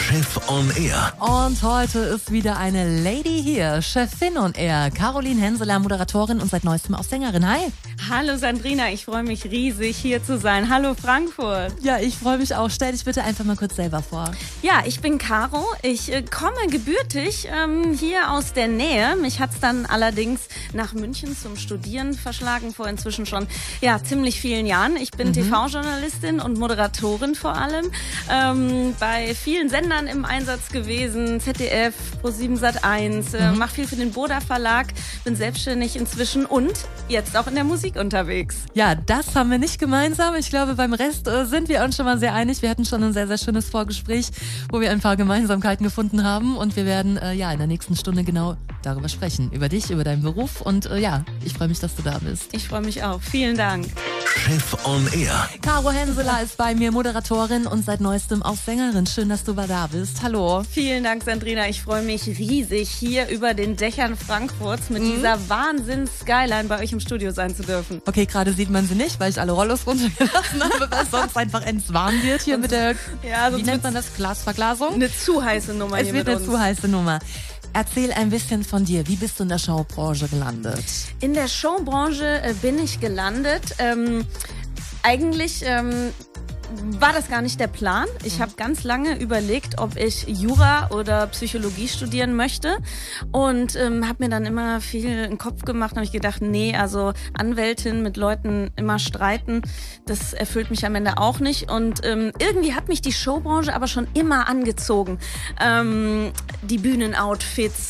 Chef on Air. Und heute ist wieder eine Lady hier, Chefin on Air, Caroline Henseler, Moderatorin und seit neuestem auch Sängerin. Hi. Hallo Sandrina, ich freue mich riesig hier zu sein. Hallo Frankfurt. Ja, ich freue mich auch. Stell dich bitte einfach mal kurz selber vor. Ja, ich bin Caro. Ich komme gebürtig hier aus der Nähe. Mich hat's dann allerdings nach München zum Studieren verschlagen, vor inzwischen schon ziemlich vielen Jahren. Ich bin TV-Journalistin und Moderatorin vor allem. Bei vielen Sendern im Einsatz gewesen, ZDF, Pro7 Sat.1, mache viel für den Boda Verlag, bin selbstständig inzwischen und jetzt auch in der Musik unterwegs. Ja, das haben wir nicht gemeinsam. Ich glaube, beim Rest sind wir uns schon mal sehr einig. Wir hatten schon ein sehr, sehr schönes Vorgespräch, wo wir ein paar Gemeinsamkeiten gefunden haben und wir werden in der nächsten Stunde genau darüber sprechen. Über dich, über deinen Beruf und ich freue mich, dass du da bist. Ich freue mich auch. Vielen Dank. Chef on Air. Caro Henseler ist bei mir, Moderatorin und seit neuestem auch Sängerin. Schön, dass du da bist. Hallo. Vielen Dank, Sandrina. Ich freue mich riesig, hier über den Dächern Frankfurts mit dieser Wahnsinns-Skyline bei euch im Studio sein zu dürfen. Okay, gerade sieht man sie nicht, weil ich alle Rollos runtergelassen habe, weil es sonst einfach warm wird hier mit der, wie nennt man das, Glasverglasung? Eine zu heiße Nummer hier mit uns. Es wird eine zu heiße Nummer. Erzähl ein bisschen von dir. Wie bist du in der Showbranche gelandet? In der Showbranche bin ich gelandet. Eigentlich war das gar nicht der Plan. Ich habe ganz lange überlegt, ob ich Jura oder Psychologie studieren möchte und habe mir dann immer viel in den Kopf gemacht und habe ich gedacht, nee, also Anwältin mit Leuten immer streiten, das erfüllt mich am Ende auch nicht und irgendwie hat mich die Showbranche aber schon immer angezogen. Die Bühnenoutfits,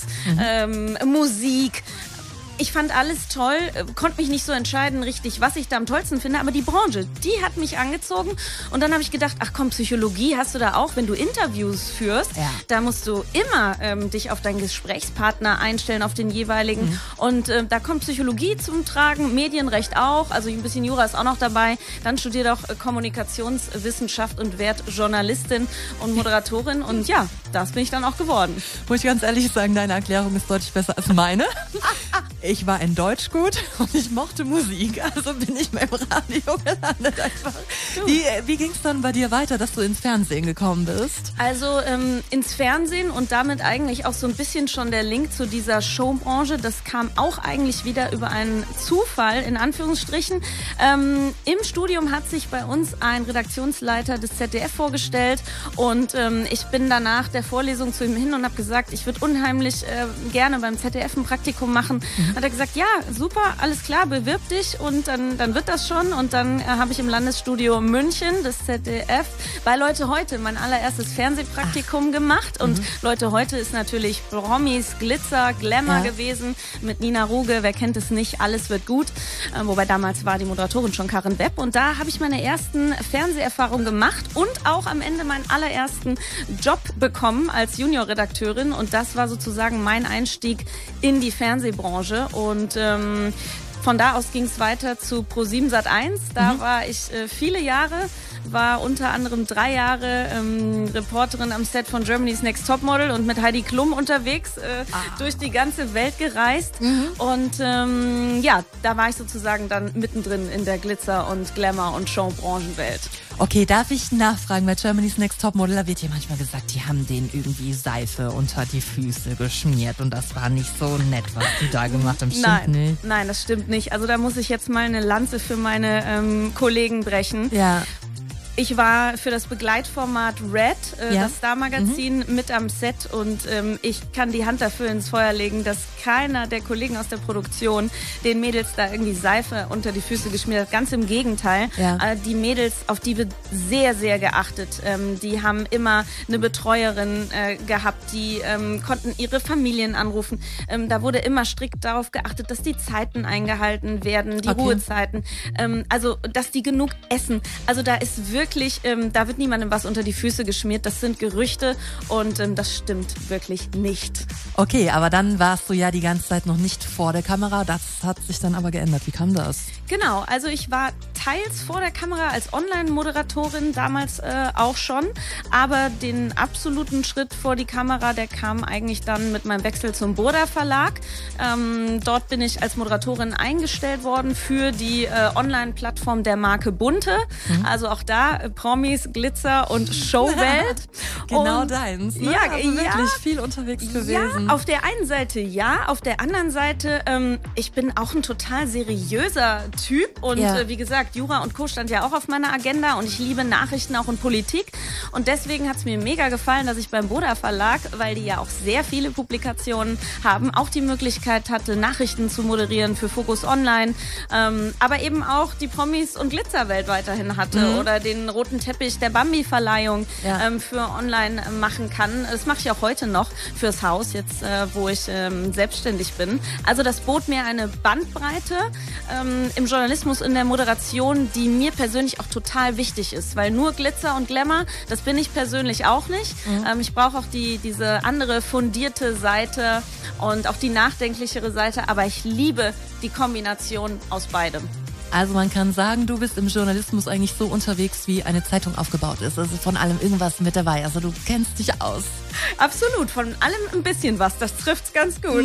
Musik. Ich fand alles toll, konnte mich nicht so entscheiden richtig, was ich da am tollsten finde, aber die Branche, die hat mich angezogen und dann habe ich gedacht, ach komm, Psychologie hast du da auch, wenn du Interviews führst, da musst du immer dich auf deinen Gesprächspartner einstellen, auf den jeweiligen und da kommt Psychologie zum Tragen, Medienrecht auch, also ein bisschen Jura ist auch noch dabei, dann studier doch Kommunikationswissenschaft und werd Journalistin und Moderatorin und ja, das bin ich dann auch geworden. Muss ich ganz ehrlich sagen, deine Erklärung ist deutlich besser als meine. Ich war in Deutsch gut und ich mochte Musik, also bin ich beim Radio gelandet einfach. Wie ging es dann bei dir weiter, dass du ins Fernsehen gekommen bist? Also ins Fernsehen und damit eigentlich auch so ein bisschen schon der Link zu dieser Showbranche, das kam auch eigentlich wieder über einen Zufall, in Anführungsstrichen. Im Studium hat sich bei uns ein Redaktionsleiter des ZDF vorgestellt und ich bin danach der Vorlesung zu ihm hin und habe gesagt, ich würde unheimlich gerne beim ZDF ein Praktikum machen. Hat er gesagt, ja, super, alles klar, bewirb dich und dann wird das schon. Und dann habe ich im Landesstudio München des ZDF bei Leute heute mein allererstes Fernsehpraktikum gemacht. Und Leute heute ist natürlich Promis, Glitzer, Glamour gewesen mit Nina Ruge, wer kennt es nicht, alles wird gut. Wobei damals war die Moderatorin schon Karin Wepp. Und da habe ich meine ersten Fernseherfahrungen gemacht und auch am Ende meinen allerersten Job bekommen als Juniorredakteurin. Und das war sozusagen mein Einstieg in die Fernsehbranche. Und von da aus ging es weiter zu Pro7 Sat.1. Da war ich viele Jahre, war unter anderem 3 Jahre Reporterin am Set von Germany's Next Topmodel und mit Heidi Klum unterwegs, durch die ganze Welt gereist. Und da war ich sozusagen dann mittendrin in der Glitzer- und Glamour- und Showbranchenwelt. Okay, darf ich nachfragen, bei Germany's Next Topmodel, da wird ja manchmal gesagt, die haben denen irgendwie Seife unter die Füße geschmiert und das war nicht so nett, was die da gemacht haben. Stimmt nicht? Nein, das stimmt nicht. Also da muss ich jetzt mal eine Lanze für meine Kollegen brechen. Ja. Ich war für das Begleitformat Red, das Star-Magazin, mit am Set und ich kann die Hand dafür ins Feuer legen, dass keiner der Kollegen aus der Produktion den Mädels da irgendwie Seife unter die Füße geschmiert hat. Ganz im Gegenteil. Die Mädels, auf die wird sehr, sehr geachtet. Die haben immer eine Betreuerin gehabt, die konnten ihre Familien anrufen. Da wurde immer strikt darauf geachtet, dass die Zeiten eingehalten werden, die Ruhezeiten. Also, dass die genug essen. Also da ist wirklich, da wird niemandem was unter die Füße geschmiert. Das sind Gerüchte und das stimmt wirklich nicht. Okay, aber dann warst du ja die ganze Zeit noch nicht vor der Kamera. Das hat sich dann aber geändert. Wie kam das? Genau, also ich war teils vor der Kamera als Online-Moderatorin, damals auch schon. Aber den absoluten Schritt vor die Kamera, der kam eigentlich dann mit meinem Wechsel zum Burda Verlag. Dort bin ich als Moderatorin eingestellt worden für die Online-Plattform der Marke Bunte. Also auch da Promis, Glitzer und Showwelt. Genau und deins. Ne? Ja, also wirklich viel unterwegs gewesen. Ja, auf der einen Seite ja, auf der anderen Seite, ich bin auch ein total seriöser Typ und wie gesagt, Jura und Co. stand ja auch auf meiner Agenda und ich liebe Nachrichten auch und Politik und deswegen hat es mir mega gefallen, dass ich beim Burda Verlag, weil die ja auch sehr viele Publikationen haben, auch die Möglichkeit hatte, Nachrichten zu moderieren für Focus Online, aber eben auch die Promis und Glitzerwelt weiterhin hatte oder den roten Teppich der Bambi-Verleihung für online machen kann. Das mache ich auch heute noch fürs Haus, jetzt wo ich selbstständig bin. Also das bot mir eine Bandbreite im Journalismus, in der Moderation, die mir persönlich auch total wichtig ist, weil nur Glitzer und Glamour, das bin ich persönlich auch nicht. Ich brauche auch diese andere fundierte Seite und auch die nachdenklichere Seite, aber ich liebe die Kombination aus beidem. Also man kann sagen, du bist im Journalismus eigentlich so unterwegs, wie eine Zeitung aufgebaut ist. Also von allem irgendwas mit dabei. Also du kennst dich aus. Absolut, von allem ein bisschen was. Das trifft's ganz gut.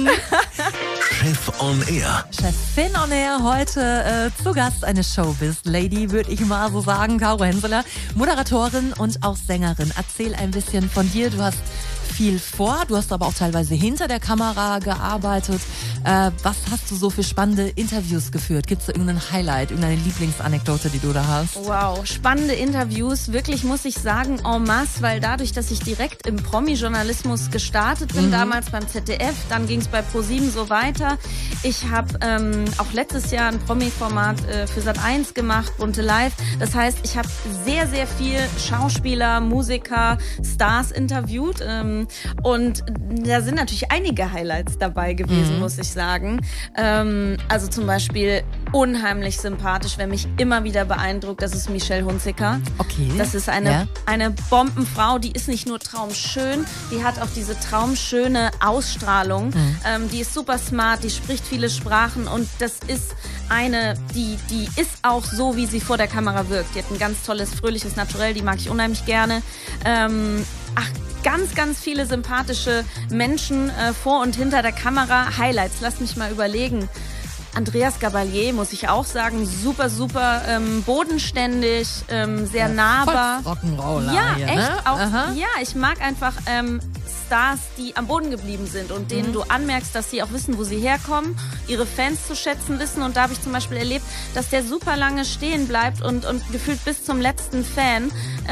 Chef on Air. Chefin on Air, heute zu Gast eine Showbiz-Lady, würde ich mal so sagen. Caro Henseler, Moderatorin und auch Sängerin. Erzähl ein bisschen von dir. Du hast viel vor, du hast aber auch teilweise hinter der Kamera gearbeitet. Was hast du so für spannende Interviews geführt? Gibt es da irgendein Highlight, irgendeine Lieblingsanekdote, die du da hast? Wow, spannende Interviews. Wirklich muss ich sagen, en masse, weil dadurch, dass ich direkt im Promi-Journalismus gestartet bin, damals beim ZDF, dann ging es bei ProSieben so weiter. Ich habe auch letztes Jahr ein Promi-Format für Sat.1 gemacht, Bunte Live. Das heißt, ich habe sehr, sehr viel Schauspieler, Musiker, Stars interviewt. Und da sind natürlich einige Highlights dabei gewesen, muss ich sagen. Also zum Beispiel unheimlich sympathisch, wer mich immer wieder beeindruckt, das ist Michelle Hunziker. Okay. Das ist eine Bombenfrau, die ist nicht nur traumschön, die hat auch diese traumschöne Ausstrahlung. Die ist super smart, die spricht viele Sprachen und das ist eine, die ist auch so, wie sie vor der Kamera wirkt. Die hat ein ganz tolles, fröhliches Naturell, die mag ich unheimlich gerne. Ganz, ganz viele sympathische Menschen vor und hinter der Kamera. Highlights, lass mich mal überlegen. Andreas Gabalier, muss ich auch sagen, super, super bodenständig, sehr nahbar. Rock'n'Roller. Ja, hier, echt. Ne? Auch, ja, ich mag einfach Stars, die am Boden geblieben sind und denen du anmerkst, dass sie auch wissen, wo sie herkommen, ihre Fans zu schätzen wissen. Und da habe ich zum Beispiel erlebt, dass der super lange stehen bleibt und gefühlt bis zum letzten Fan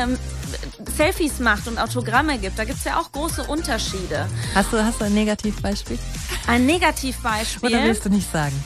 Selfies macht und Autogramme gibt. Da gibt es ja auch große Unterschiede. Hast du ein Negativbeispiel? Ein Negativbeispiel? Oder willst du nicht sagen?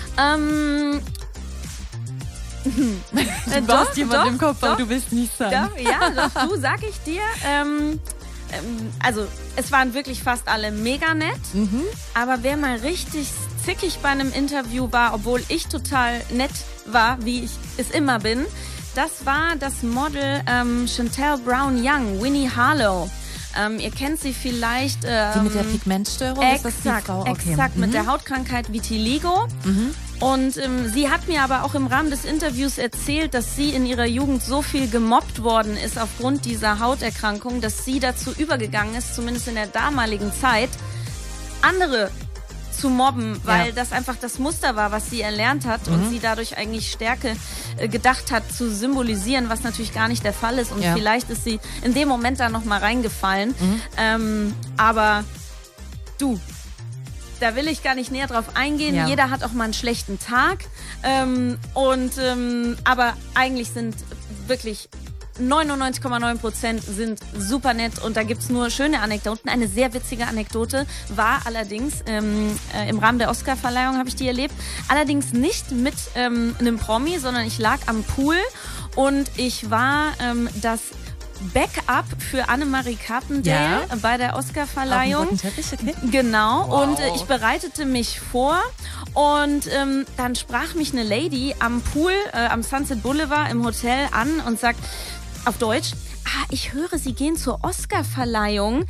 Du hast jemanden im Kopf, aber du willst nicht sagen. Doch, du, sag ich dir. Also, es waren wirklich fast alle mega nett. Aber wer mal richtig zickig bei einem Interview war, obwohl ich total nett war, wie ich es immer bin, das war das Model Chantel Brown Young, Winnie Harlow. Ihr kennt sie vielleicht. Die mit der Pigmentstörung? Exakt, ist das die Frau? Okay. Exakt, mit der Hautkrankheit Vitiligo. Und sie hat mir aber auch im Rahmen des Interviews erzählt, dass sie in ihrer Jugend so viel gemobbt worden ist aufgrund dieser Hauterkrankung, dass sie dazu übergegangen ist, zumindest in der damaligen Zeit, andere zu mobben, weil das einfach das Muster war, was sie erlernt hat und sie dadurch eigentlich Stärke gedacht hat zu symbolisieren, was natürlich gar nicht der Fall ist und vielleicht ist sie in dem Moment da nochmal reingefallen. Aber du, da will ich gar nicht näher drauf eingehen. Ja. Jeder hat auch mal einen schlechten Tag aber eigentlich sind wirklich 99,9% sind super nett und da gibt's nur schöne Anekdoten. Eine sehr witzige Anekdote war allerdings, im Rahmen der Oscar-Verleihung habe ich die erlebt, allerdings nicht mit einem Promi, sondern ich lag am Pool und ich war das Backup für Annemarie Carpendale bei der Oscar-Verleihung. Auf dem roten Teppich, okay. Genau, wow. Und ich bereitete mich vor und dann sprach mich eine Lady am Pool, am Sunset Boulevard im Hotel an und sagt, auf Deutsch, ich höre, Sie gehen zur Oscar-Verleihung.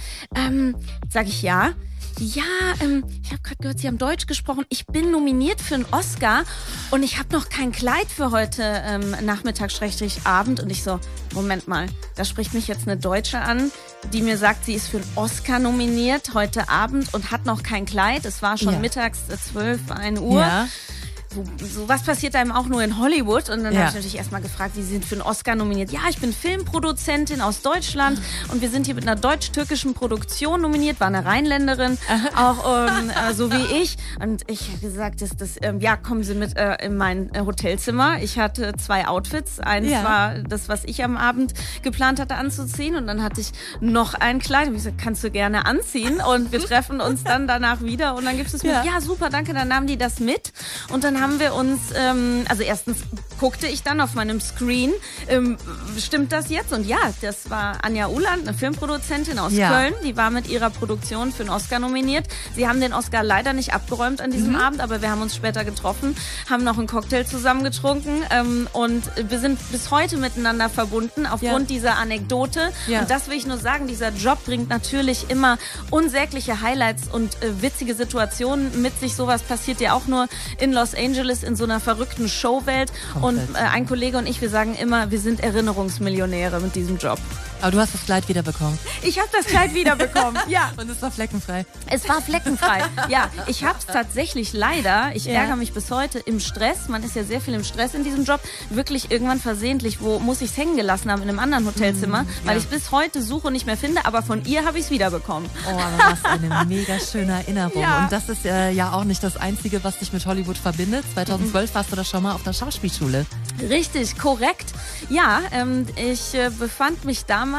Sag ich ja. Ja, ich habe gerade gehört, Sie haben Deutsch gesprochen. Ich bin nominiert für einen Oscar und ich habe noch kein Kleid für heute Nachmittag/Abend. Und ich so, Moment mal, da spricht mich jetzt eine Deutsche an, die mir sagt, sie ist für einen Oscar nominiert heute Abend und hat noch kein Kleid. Es war schon mittags 12, 1 Uhr. Ja. Sowas passiert einem auch nur in Hollywood. Und dann habe ich natürlich erstmal gefragt, wie Sie sind für einen Oscar nominiert. Ja, ich bin Filmproduzentin aus Deutschland und wir sind hier mit einer deutsch-türkischen Produktion nominiert. War eine Rheinländerin, auch so wie ich. Und ich habe gesagt, kommen Sie mit in mein Hotelzimmer. Ich hatte 2 Outfits. Eins war das, was ich am Abend geplant hatte anzuziehen. Und dann hatte ich noch ein Kleid. Und ich gesagt, kannst du gerne anziehen. Und wir treffen uns dann danach wieder. Und dann gibt es mir, ja super, danke. Dann nahmen die das mit. Und dann haben wir uns, also erstens guckte ich dann auf meinem Screen, stimmt das jetzt? Und ja, das war Anja Uhland, eine Filmproduzentin aus Köln, die war mit ihrer Produktion für einen Oscar nominiert. Sie haben den Oscar leider nicht abgeräumt an diesem Abend, aber wir haben uns später getroffen, haben noch einen Cocktail zusammen getrunken und wir sind bis heute miteinander verbunden aufgrund dieser Anekdote. Ja. Und das will ich nur sagen, dieser Job bringt natürlich immer unsägliche Highlights und witzige Situationen mit sich. Sowas passiert ja auch nur in Los Angeles in so einer verrückten Showwelt. Komplett. Und ein Kollege und ich, wir sagen immer, wir sind Erinnerungsmillionäre mit diesem Job. Aber du hast das Kleid wiederbekommen. Ich habe das Kleid wiederbekommen, ja. Und es war fleckenfrei. Es war fleckenfrei, ja. Ich habe es tatsächlich leider, ich ärgere mich bis heute, im Stress, man ist ja sehr viel im Stress in diesem Job, wirklich irgendwann versehentlich, wo muss ich es hängen gelassen haben, in einem anderen Hotelzimmer, weil ich bis heute suche und nicht mehr finde, aber von ihr habe ich es wiederbekommen. Oh, aber was eine mega schöne Erinnerung. Ja. Und das ist ja auch nicht das Einzige, was dich mit Hollywood verbindet. 2012 warst du da schon mal auf der Schauspielschule. Richtig, korrekt. Ja, ich befand mich damals,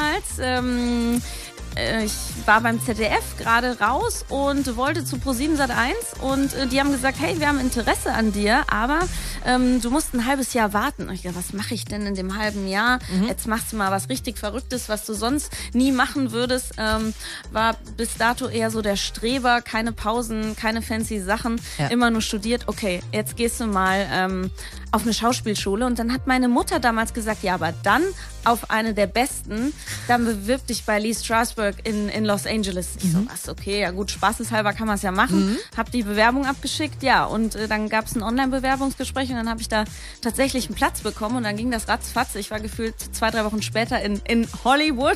ich war beim ZDF gerade raus und wollte zu ProSieben Sat.1 und die haben gesagt, hey, wir haben Interesse an dir, aber du musst ein halbes Jahr warten. Und ich dachte, was mache ich denn in dem halben Jahr? Jetzt machst du mal was richtig Verrücktes, was du sonst nie machen würdest. War bis dato eher so der Streber, keine Pausen, keine fancy Sachen, immer nur studiert. Okay, jetzt gehst du mal auf eine Schauspielschule. Und dann hat meine Mutter damals gesagt, ja, aber dann auf eine der besten, dann bewirb dich bei Lee Strasberg in Los Angeles. Ich so, was, okay, ja gut, spaßeshalber kann man es ja machen. Hab die Bewerbung abgeschickt, ja, und dann gab es ein Online-Bewerbungsgespräch und dann habe ich da tatsächlich einen Platz bekommen und dann ging das ratzfatz. Ich war gefühlt 2-3 Wochen später in Hollywood.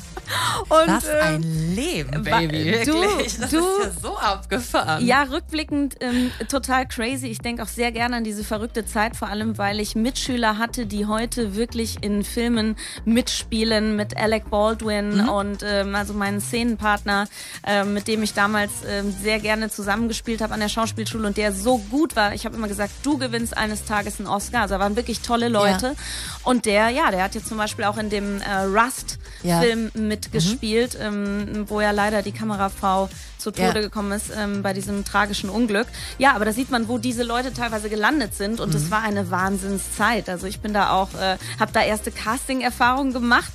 Und, was ein Leben, Baby, wirklich. Das ist ja so abgefahren. Ja, rückblickend total crazy. Ich denke auch sehr gerne an diese verrückte Zeit, vor allem, weil ich Mitschüler hatte, die heute wirklich in Filmen mitspielen, mit Alec Baldwin und also meinen Szenenpartner, mit dem ich damals sehr gerne zusammengespielt habe an der Schauspielschule und der so gut war. Ich habe immer gesagt, du gewinnst eines Tages einen Oscar. Also da waren wirklich tolle Leute. Ja. Und der hat jetzt zum Beispiel auch in dem Rust-Film mitgespielt, wo ja leider die Kamerafrau zu Tode gekommen ist bei diesem tragischen Unglück. Ja, aber da sieht man, wo diese Leute teilweise gelandet sind und es war eine Wahnsinnszeit. Also ich bin da auch, habe da erste Casting-Erfahrungen gemacht,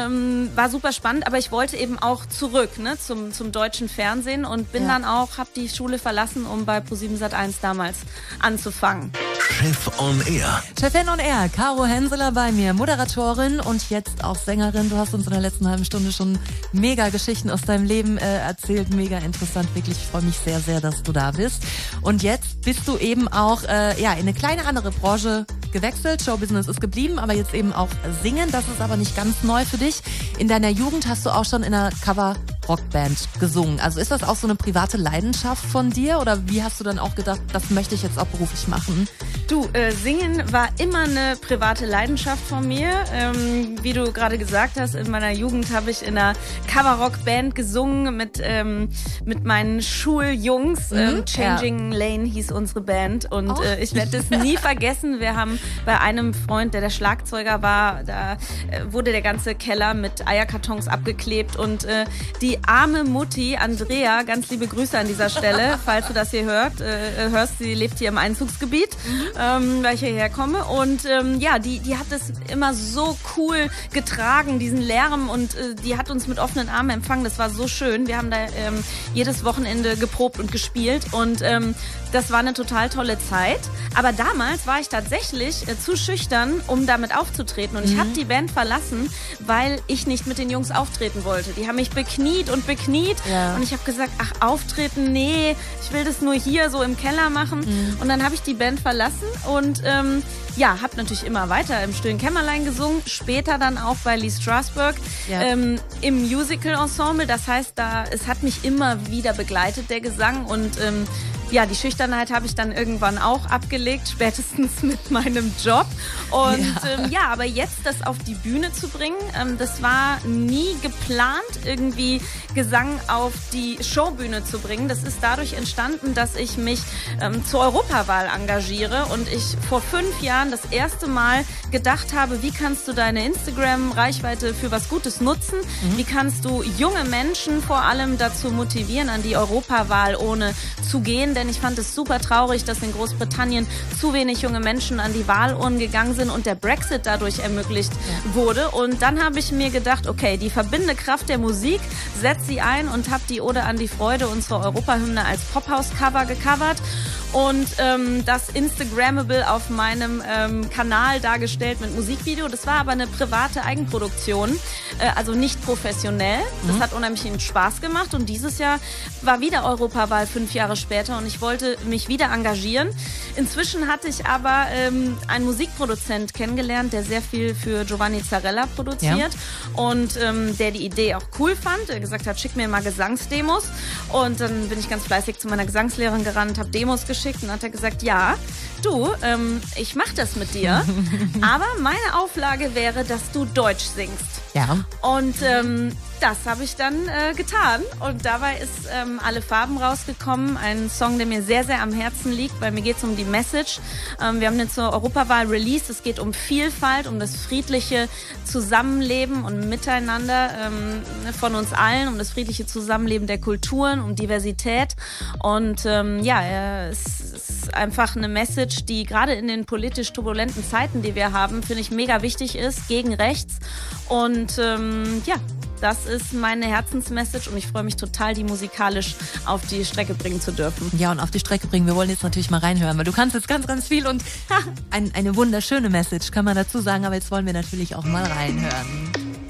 war super spannend, aber ich wollte eben auch zurück zum deutschen Fernsehen und bin dann auch, habe die Schule verlassen, um bei ProSieben Sat.1 damals anzufangen. Chef on Air. Chefin on Air, Caro Henseler bei mir, Moderatorin und jetzt auch Sängerin. Du hast uns in der letzten halben Stunde schon mega Geschichten aus deinem Leben erzählt, mega interessant, wirklich. Ich freue mich sehr, sehr, dass du da bist. Und jetzt bist du eben auch in eine kleine andere Branche gewechselt. Showbusiness ist geblieben, aber jetzt eben auch singen. Das ist aber nicht ganz neu für dich. In deiner Jugend hast du auch schon in einer Cover-Rockband gesungen. Also ist das auch so eine private Leidenschaft von dir oder wie hast du dann auch gedacht, das möchte ich jetzt auch beruflich machen? Du, Singen war immer eine private Leidenschaft von mir. Wie du gerade gesagt hast, in meiner Jugend habe ich in einer Cover-Rock-Band gesungen mit meinen Schuljungs. Changing Lane hieß unsere Band und ich werde das nie vergessen. Wir haben bei einem Freund, der Schlagzeuger war, da wurde der ganze Keller mit Eierkartons abgeklebt und die arme Mutti, Andrea, ganz liebe Grüße an dieser Stelle, falls du das hier hörst, sie lebt hier im Einzugsgebiet weil ich hierher komme. Und die hat es immer so cool getragen, diesen Lärm, und die hat uns mit offenen Armen empfangen. Das war so schön. Wir haben da jedes Wochenende geprobt und gespielt, und das war eine total tolle Zeit. Aber damals war ich tatsächlich zu schüchtern, um damit aufzutreten. Und ich habe die Band verlassen, weil ich nicht mit den Jungs auftreten wollte. Die haben mich bekniet und bekniet. Ja. Und ich habe gesagt, ach, auftreten, nee, ich will das nur hier so im Keller machen. Und dann habe ich die Band verlassen und habe natürlich immer weiter im stillen Kämmerlein gesungen. Später dann auch bei Lee Strasberg im Musical-Ensemble. Das heißt, es hat mich immer wieder begleitet, der Gesang. Und die Schüchternheit habe ich dann irgendwann auch abgelegt, spätestens mit meinem Job. Und aber jetzt das auf die Bühne zu bringen, das war nie geplant, irgendwie Gesang auf die Showbühne zu bringen. Das ist dadurch entstanden, dass ich mich zur Europawahl engagiere und ich vor 5 Jahren das erste Mal gedacht habe, wie kannst du deine Instagram-Reichweite für was Gutes nutzen? Wie kannst du junge Menschen vor allem dazu motivieren, an die Europawahl ohne zu gehen? Denn ich fand es super traurig, dass in Großbritannien zu wenig junge Menschen an die Wahlurnen gegangen sind und der Brexit dadurch ermöglicht wurde. Und dann habe ich mir gedacht, okay, die verbindende Kraft der Musik, setzt sie ein, und habe die Ode an die Freude, unsere Europahymne, als Pophouse-Cover gecovert und das Instagrammable auf meinem Kanal dargestellt mit Musikvideo. Das war aber eine private Eigenproduktion, also nicht professionell. Das hat unheimlich viel Spaß gemacht, und dieses Jahr war wieder Europawahl 5 Jahre später und ich wollte mich wieder engagieren. Inzwischen hatte ich aber einen Musikproduzent kennengelernt, der sehr viel für Giovanni Zarella produziert und der die Idee auch cool fand. Er gesagt hat, schick mir mal Gesangsdemos, und dann bin ich ganz fleißig zu meiner Gesangslehrerin gerannt, habe Demos geschickt, und dann hat er gesagt, ja, du, ich mach das mit dir, aber meine Auflage wäre, dass du Deutsch singst. Ja. Und das habe ich dann getan, und dabei ist Alle Farben rausgekommen, ein Song, der mir sehr, sehr am Herzen liegt, weil mir geht es um die Message. Wir haben jetzt zur Europawahl released, es geht um Vielfalt, um das friedliche Zusammenleben und Miteinander von uns allen, um das friedliche Zusammenleben der Kulturen, um Diversität, und es ist einfach eine Message, die gerade in den politisch turbulenten Zeiten, die wir haben, finde ich mega wichtig ist, gegen rechts, und das ist meine Herzensmessage, und ich freue mich total, die musikalisch auf die Strecke bringen zu dürfen. Ja, und auf die Strecke bringen. Wir wollen jetzt natürlich mal reinhören, weil du kannst jetzt ganz, ganz viel, und eine wunderschöne Message, kann man dazu sagen, aber jetzt wollen wir natürlich auch mal reinhören.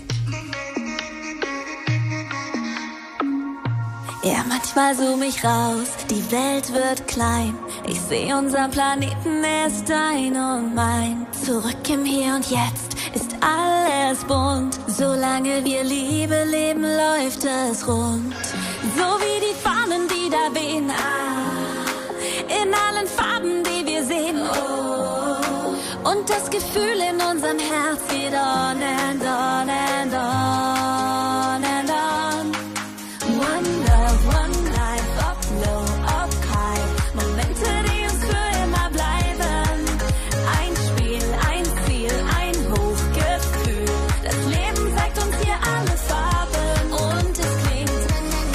Ja, manchmal zoom ich raus, die Welt wird klein. Ich sehe unseren Planeten, er ist dein und mein. Zurück im Hier und Jetzt ist alles bunt. Solange wir Liebe leben, läuft es rund. So wie die Fahnen, die da wehen, in allen Farben, die wir sehen. Und das Gefühl in unserem Herz geht on and on and on and on. One love, one life, up low, up high. Momente, die uns für immer bleiben. Ein Spiel, ein Ziel, ein Hochgefühl. Das Leben zeigt uns hier alle Farben, und es klingt.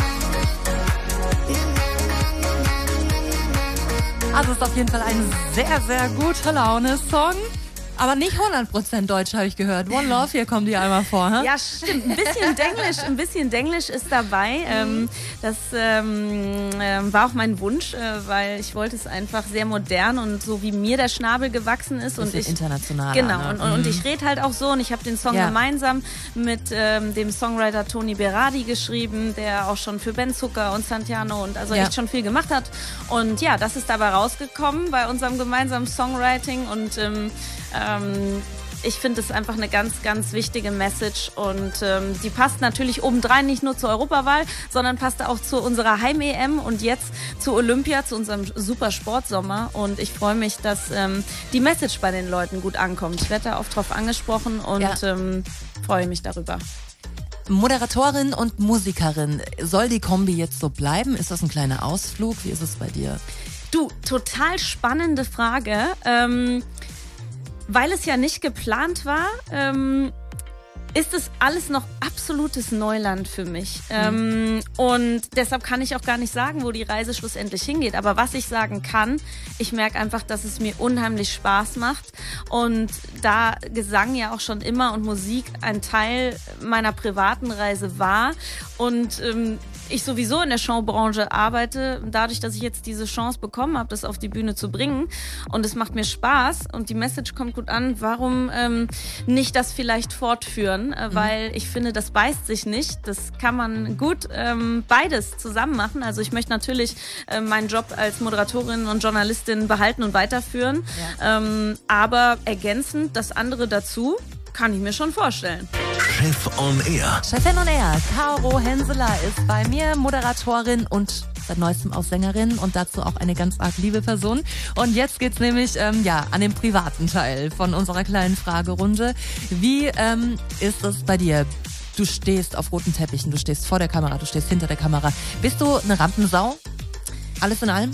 Also ist auf jeden Fall ein sehr, sehr guter Laune-Song. Aber nicht 100% Deutsch, habe ich gehört. One Love, hier kommt die einmal vor. Hä? Ja, stimmt. Ein bisschen Denglisch ist dabei. Das war auch mein Wunsch, weil ich wollte es einfach sehr modern und so, wie mir der Schnabel gewachsen ist. Und ich international. Genau. Ne? Und ich rede halt auch so. Und ich habe den Song gemeinsam mit dem Songwriter Tony Berardi geschrieben, der auch schon für Ben Zucker und Santiano und also echt schon viel gemacht hat. Und ja, das ist dabei rausgekommen bei unserem gemeinsamen Songwriting, und ich finde es einfach eine ganz, ganz wichtige Message, und die passt natürlich obendrein nicht nur zur Europawahl, sondern passt auch zu unserer Heim-EM und jetzt zu Olympia, zu unserem super Sportsommer, und ich freue mich, dass die Message bei den Leuten gut ankommt. Ich werde da oft drauf angesprochen und freue mich darüber. Moderatorin und Musikerin, soll die Kombi jetzt so bleiben? Ist das ein kleiner Ausflug? Wie ist es bei dir? Du, total spannende Frage. Weil es ja nicht geplant war, ist es alles noch absolutes Neuland für mich. Und deshalb kann ich auch gar nicht sagen, wo die Reise schlussendlich hingeht. Aber was ich sagen kann, ich merke einfach, dass es mir unheimlich Spaß macht. Und da Gesang ja auch schon immer und Musik ein Teil meiner privaten Reise war und ich sowieso in der Showbranche arbeite, dadurch, dass ich jetzt diese Chance bekommen habe, das auf die Bühne zu bringen und es macht mir Spaß und die Message kommt gut an, warum nicht das vielleicht fortführen, weil ich finde, das beißt sich nicht, das kann man gut beides zusammen machen, also ich möchte natürlich meinen Job als Moderatorin und Journalistin behalten und weiterführen, aber ergänzend das andere dazu, kann ich mir schon vorstellen. Chef on Air. Chefin on Air, Caro Henseler ist bei mir, Moderatorin und seit neuestem auch Sängerin und dazu auch eine ganz arg liebe Person. Und jetzt geht's nämlich an den privaten Teil von unserer kleinen Fragerunde. Wie ist es bei dir? Du stehst auf roten Teppichen, du stehst vor der Kamera, du stehst hinter der Kamera. Bist du eine Rampensau? Alles in allem?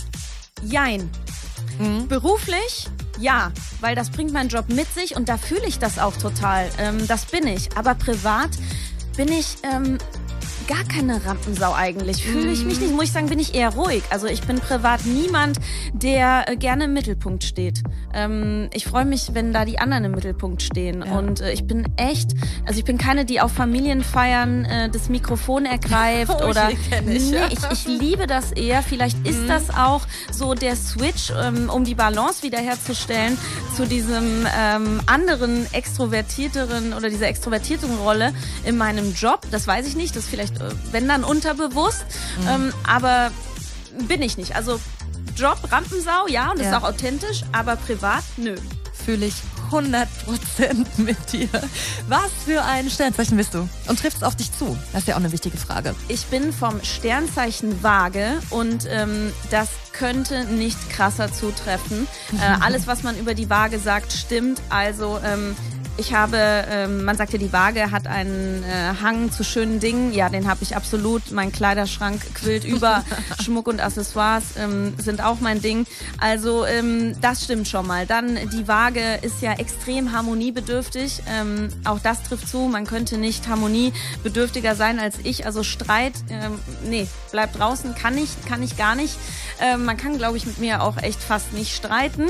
Jein. Beruflich? Ja, weil das bringt meinen Job mit sich und da fühle ich das auch total. Das bin ich. Aber privat bin ich gar keine Rampensau eigentlich. Fühle ich mich nicht. Muss ich sagen, bin ich eher ruhig. Also ich bin privat niemand, der gerne im Mittelpunkt steht. Ich freue mich, wenn da die anderen im Mittelpunkt stehen. Ja. Und ich bin keine, die auf Familienfeiern das Mikrofon ergreift. oder ich liebe das eher. Vielleicht ist das auch so der Switch, um die Balance wiederherzustellen zu diesem anderen extrovertierteren oder dieser extrovertierteren Rolle in meinem Job. Das weiß ich nicht. Das ist vielleicht, wenn dann unterbewusst. Aber bin ich nicht. Also Job, Rampensau, ja, und das ist auch authentisch, aber privat, nö. Fühle ich 100% mit dir. Was für ein Sternzeichen bist du? Und trifft es auf dich zu? Das ist ja auch eine wichtige Frage. Ich bin vom Sternzeichen Waage und das könnte nicht krasser zutreffen. Alles, was man über die Waage sagt, stimmt. Also ich habe, man sagt ja, die Waage hat einen Hang zu schönen Dingen. Ja, den habe ich absolut. Mein Kleiderschrank quillt über. Schmuck und Accessoires sind auch mein Ding. Also das stimmt schon mal. Dann die Waage ist ja extrem harmoniebedürftig. Auch das trifft zu. Man könnte nicht harmoniebedürftiger sein als ich. Also Streit, nee, bleibt draußen. Kann ich gar nicht. Man kann, glaube ich, mit mir auch echt fast nicht streiten.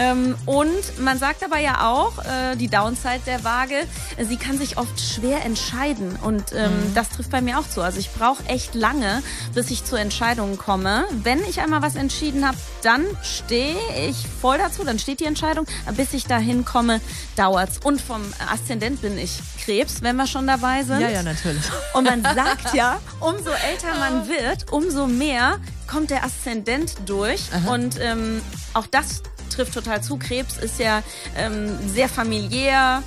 Und man sagt aber ja auch, die Downside der Waage, sie kann sich oft schwer entscheiden und das trifft bei mir auch zu. Also ich brauche echt lange, bis ich zu Entscheidungen komme. Wenn ich einmal was entschieden habe, dann stehe ich voll dazu, dann steht die Entscheidung. Bis ich dahin komme, dauert's. Und vom Aszendent bin ich Krebs, wenn wir schon dabei sind. Ja, natürlich. Und man sagt ja, umso älter man wird, umso mehr kommt der Aszendent durch. Aha. Und auch das trifft total zu. Krebs ist ja sehr familiär,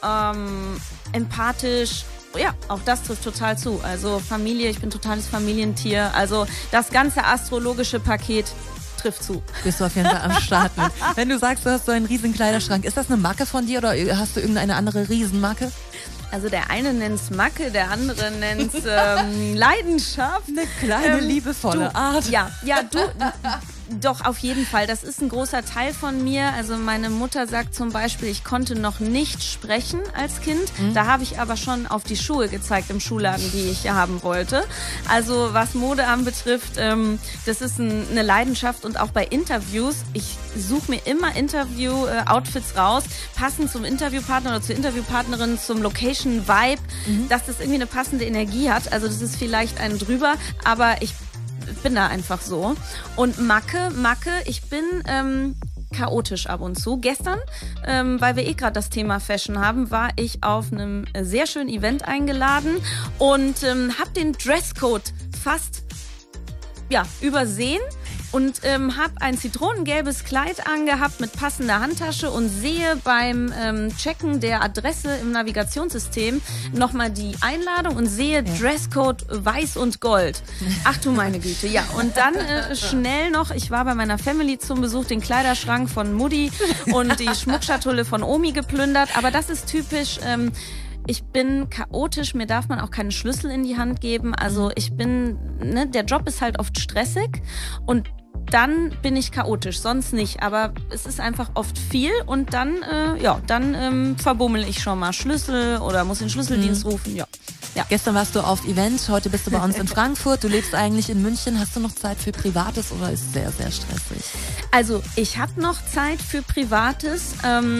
empathisch. Ja, auch das trifft total zu. Also Familie, ich bin totales Familientier. Also das ganze astrologische Paket trifft zu. Bist du auf jeden Fall am Start mit. Wenn du sagst, du hast so einen riesen Kleiderschrank, ist das eine Macke von dir oder hast du irgendeine andere Riesenmacke? Also der eine nennt's Macke, der andere nennt's Leidenschaft. Eine kleine, liebevolle Art. Ja, du... Doch, auf jeden Fall. Das ist ein großer Teil von mir. Also meine Mutter sagt zum Beispiel, ich konnte noch nicht sprechen als Kind. Da habe ich aber schon auf die Schuhe gezeigt im Schuhladen, die ich haben wollte. Also was Mode anbetrifft, das ist eine Leidenschaft. Und auch bei Interviews, ich suche mir immer Interview-Outfits raus, passend zum Interviewpartner oder zur Interviewpartnerin, zum Location-Vibe, dass das irgendwie eine passende Energie hat. Also das ist vielleicht ein drüber, aber ich bin da einfach so. Und Macke, ich bin chaotisch ab und zu. Gestern, weil wir gerade das Thema Fashion haben, war ich auf einem sehr schönen Event eingeladen und habe den Dresscode fast übersehen. Und habe ein zitronengelbes Kleid angehabt mit passender Handtasche und sehe beim Checken der Adresse im Navigationssystem nochmal die Einladung und sehe Dresscode weiß und gold. Ach du meine Güte, ja. Und dann schnell noch, ich war bei meiner Family zum Besuch, den Kleiderschrank von Mutti und die Schmuckschatulle von Omi geplündert. Aber das ist typisch... Ich bin chaotisch, mir darf man auch keine Schlüssel in die Hand geben. Also ich bin, der Job ist halt oft stressig und dann bin ich chaotisch, sonst nicht. Aber es ist einfach oft viel und dann, verbummel ich schon mal Schlüssel oder muss den Schlüsseldienst rufen, ja. Gestern warst du auf Event, heute bist du bei uns in Frankfurt, du lebst eigentlich in München. Hast du noch Zeit für Privates oder ist es sehr, sehr stressig? Also ich habe noch Zeit für Privates,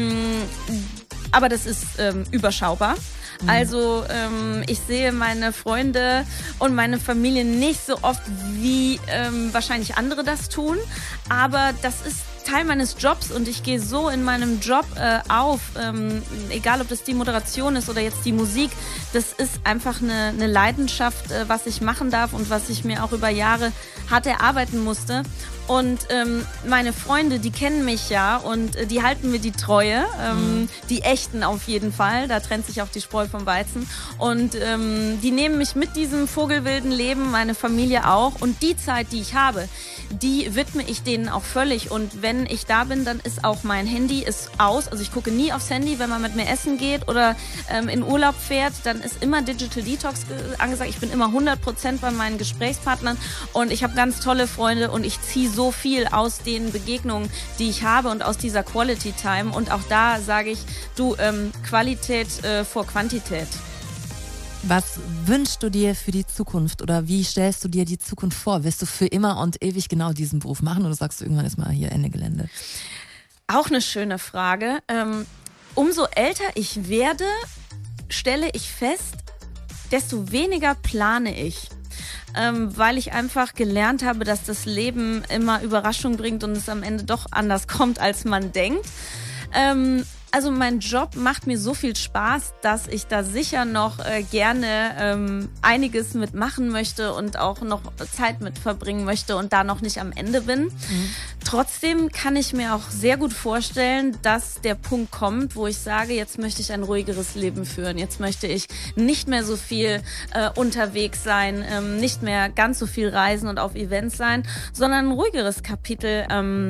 aber das ist überschaubar. Also ich sehe meine Freunde und meine Familie nicht so oft, wie wahrscheinlich andere das tun. Aber das ist Teil meines Jobs und ich gehe so in meinem Job auf, egal ob das die Moderation ist oder jetzt die Musik. Das ist einfach eine Leidenschaft, was ich machen darf und was ich mir auch über Jahre hart erarbeiten musste. Und meine Freunde, die kennen mich ja und die halten mir die Treue, die echten auf jeden Fall, da trennt sich auch die Spreu vom Weizen. Und die nehmen mich mit diesem vogelwilden Leben, meine Familie auch. Und die Zeit, die ich habe, die widme ich denen auch völlig. Und wenn ich da bin, dann ist auch mein Handy aus. Also ich gucke nie aufs Handy, wenn man mit mir essen geht oder in Urlaub fährt, dann ist immer Digital Detox angesagt. Ich bin immer 100% bei meinen Gesprächspartnern und ich habe ganz tolle Freunde und ich ziehe so viel aus den Begegnungen, die ich habe und aus dieser Quality Time. Und auch da sage ich, du, Qualität vor Quantität. Was wünschst du dir für die Zukunft oder wie stellst du dir die Zukunft vor? Wirst du für immer und ewig genau diesen Beruf machen oder sagst du irgendwann ist mal hier Ende Gelände? Auch eine schöne Frage. Umso älter ich werde, stelle ich fest, desto weniger plane ich. Weil ich einfach gelernt habe, dass das Leben immer Überraschung bringt und es am Ende doch anders kommt, als man denkt. Also mein Job macht mir so viel Spaß, dass ich da sicher noch gerne einiges mitmachen möchte und auch noch Zeit mit verbringen möchte und da noch nicht am Ende bin. Trotzdem kann ich mir auch sehr gut vorstellen, dass der Punkt kommt, wo ich sage, jetzt möchte ich ein ruhigeres Leben führen. Jetzt möchte ich nicht mehr so viel unterwegs sein, nicht mehr ganz so viel reisen und auf Events sein, sondern ein ruhigeres Kapitel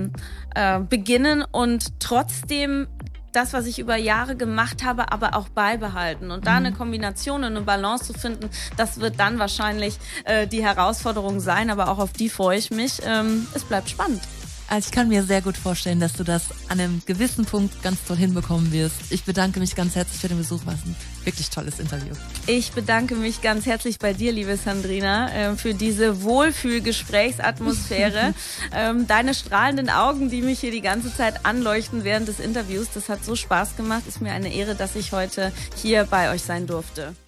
beginnen und trotzdem das, was ich über Jahre gemacht habe, aber auch beibehalten. Und da eine Kombination und eine Balance zu finden, das wird dann wahrscheinlich die Herausforderung sein, aber auch auf die freue ich mich. Es bleibt spannend. Also ich kann mir sehr gut vorstellen, dass du das an einem gewissen Punkt ganz toll hinbekommen wirst. Ich bedanke mich ganz herzlich für den Besuch. War ein wirklich tolles Interview. Ich bedanke mich ganz herzlich bei dir, liebe Sandrina, für diese Wohlfühl-Gesprächsatmosphäre. Deine strahlenden Augen, die mich hier die ganze Zeit anleuchten während des Interviews, das hat so Spaß gemacht. Ist mir eine Ehre, dass ich heute hier bei euch sein durfte.